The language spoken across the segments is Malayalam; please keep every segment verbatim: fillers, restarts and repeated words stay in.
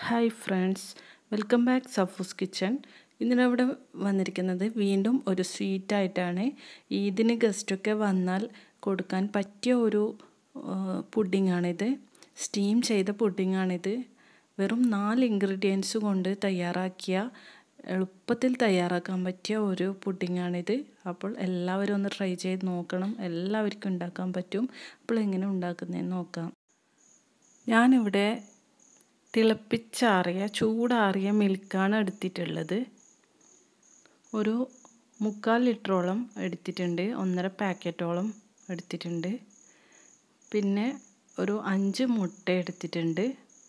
Hi friends, welcome back Safu's kitchen. ഇന്നിവിടെ വന്നിരിക്കുന്നത് വീണ്ടും ഒരു സ്വീറ്റായിട്ടാണ്. ഈദിന് ഗസ്റ്റൊക്കെ വന്നാൽ കൊടുക്കാൻ പറ്റിയ ഒരു പുഡിങ്ങാണിത്. സ്റ്റീം ചെയ്ത പുഡിങ്ങാണിത്. വെറും നാല് ഇൻഗ്രീഡിയൻസ് കൊണ്ട് തയ്യാറാക്കിയ എളുപ്പത്തിൽ തയ്യാറാക്കാൻ പറ്റിയ ഒരു പുഡിങ്ങാണിത്. അപ്പോൾ എല്ലാവരും ഒന്ന് ട്രൈ ചെയ്ത് നോക്കണം. എല്ലാവർക്കും ഉണ്ടാക്കാൻ പറ്റും. അപ്പോൾ എങ്ങനെ ഉണ്ടാക്കുന്നതെന്ന് നോക്കാം. ഞാനിവിടെ തിളപ്പിച്ചാറിയ ചൂടാറിയ മിൽക്കാണ് എടുത്തിട്ടുള്ളത്. ഒരു മുക്കാൽ ലിറ്ററോളം എടുത്തിട്ടുണ്ട്. ഒന്നര പാക്കറ്റോളം എടുത്തിട്ടുണ്ട്. പിന്നെ ഒരു അഞ്ച് മുട്ട എടുത്തിട്ടുണ്ട്.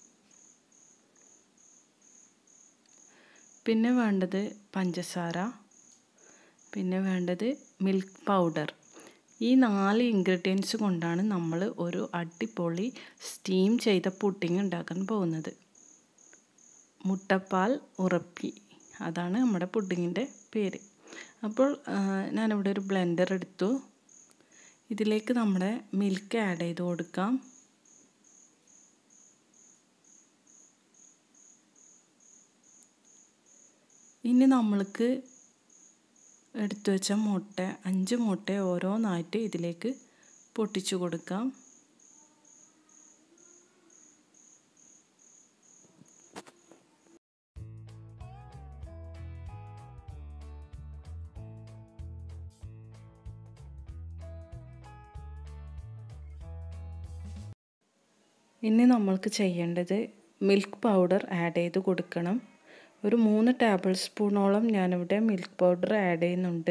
പിന്നെ വേണ്ടത് പഞ്ചസാര, പിന്നെ വേണ്ടത് മിൽക്ക് പൗഡർ. ഈ നാല് ഇൻഗ്രീഡിയൻസ് കൊണ്ടാണ് നമ്മൾ ഒരു അടിപൊളി സ്റ്റീം ചെയ്ത പുഡിംഗ് ഉണ്ടാക്കാൻ പോകുന്നത്. മുട്ടപ്പാൽ ഉറപ്പി, അതാണ് നമ്മുടെ പുഡിങ്ങിൻ്റെ പേര്. അപ്പോൾ ഞാനിവിടെ ഒരു ബ്ലെൻഡർ എടുത്തു. ഇതിലേക്ക് നമ്മുടെ മിൽക്ക് ആഡ് ചെയ്ത് കൊടുക്കാം. ഇനി നമ്മൾക്ക് എടുത്തു വെച്ച മുട്ട, അഞ്ച് മുട്ട ഓരോന്നായിട്ട് ഇതിലേക്ക് പൊട്ടിച്ചു കൊടുക്കാം. ഇനി നമ്മൾക്ക് ചെയ്യേണ്ടത് മിൽക്ക് പൗഡർ ആഡ് ചെയ്ത് കൊടുക്കണം. ഒരു മൂന്ന് ടേബിൾ സ്പൂണോളം ഞാനിവിടെ മിൽക്ക് പൗഡർ ആഡ് ചെയ്യുന്നുണ്ട്.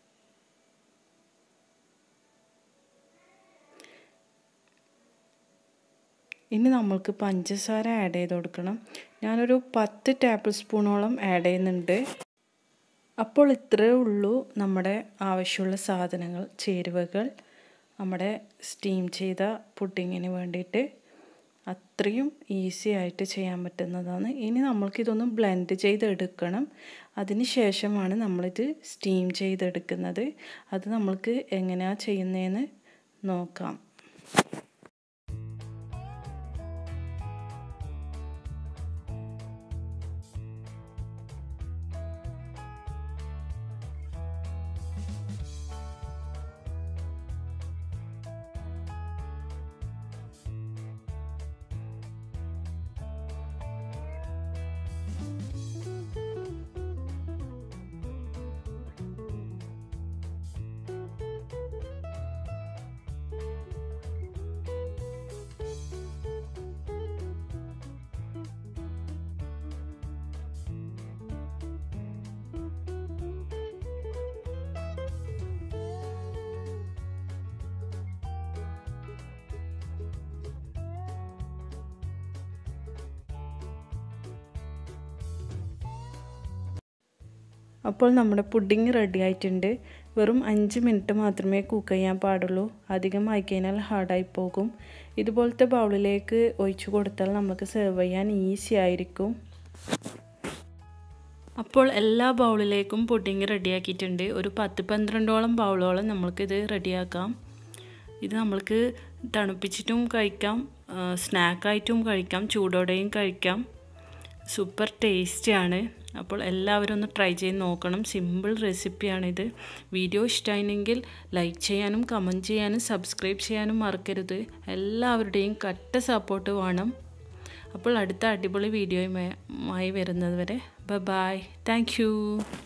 ഇനി നമ്മൾക്ക് പഞ്ചസാര ആഡ് ചെയ്ത് കൊടുക്കണം. ഞാനൊരു പത്ത് ടേബിൾ സ്പൂണോളം ആഡ് ചെയ്യുന്നുണ്ട്. അപ്പോൾ ഇത്രയേ ഉള്ളൂ നമ്മുടെ ആവശ്യമുള്ള സാധനങ്ങൾ, ചേരുവകൾ നമ്മുടെ സ്റ്റീം ചെയ്ത പുഡിങ്ങിന് വേണ്ടിയിട്ട്. അത്രയും ഈസി ആയിട്ട് ചെയ്യാൻ പറ്റുന്നതാണ്. ഇനി നമ്മൾക്കിതൊന്ന് ബ്ലെൻഡ് ചെയ്തെടുക്കണം. അതിന് ശേഷമാണ് നമ്മളിത് സ്റ്റീം ചെയ്തെടുക്കുന്നത്. അത് നമ്മൾക്ക് എങ്ങനെയാണ് ചെയ്യുന്നതെന്ന് നോക്കാം. അപ്പോൾ നമ്മുടെ പുഡിങ് റെഡി ആയിട്ടുണ്ട്. വെറും അഞ്ച് മിനിറ്റ് മാത്രമേ കുക്ക് ചെയ്യാൻ പാടുള്ളൂ. അധികം ആയിക്കഴിഞ്ഞാൽ ഹാർഡായി പോകും. ഇതുപോലത്തെ ബൗളിലേക്ക് ഒഴിച്ചു കൊടുത്താൽ നമുക്ക് സെർവ് ചെയ്യാൻ ഈസി ആയിരിക്കും. അപ്പോൾ എല്ലാ ബൗളിലേക്കും പുഡിങ് റെഡിയാക്കിയിട്ടുണ്ട്. ഒരു പത്ത് പന്ത്രണ്ടോളം ബൗളോളം നമ്മൾക്കിത് റെഡിയാക്കാം. ഇത് നമ്മൾക്ക് തണുപ്പിച്ചിട്ടും കഴിക്കാം, സ്നാക്കായിട്ടും കഴിക്കാം, ചൂടോടെയും കഴിക്കാം. സൂപ്പർ ടേസ്റ്റിയാണ്. അപ്പോൾ എല്ലാവരും ഒന്ന് ട്രൈ ചെയ്ത് നോക്കണം. സിമ്പിൾ റെസിപ്പിയാണിത്. വീഡിയോ ഇഷ്ടമായെങ്കിൽ ലൈക്ക് ചെയ്യാനും കമൻറ്റ് ചെയ്യാനും സബ്സ്ക്രൈബ് ചെയ്യാനും മറക്കരുത്. എല്ലാവരുടെയും കട്ട സപ്പോർട്ട് വേണം. അപ്പോൾ അടുത്ത അടിപൊളി വീഡിയോയുമായി വരുന്നത് വരെ ബൈ. Thank you.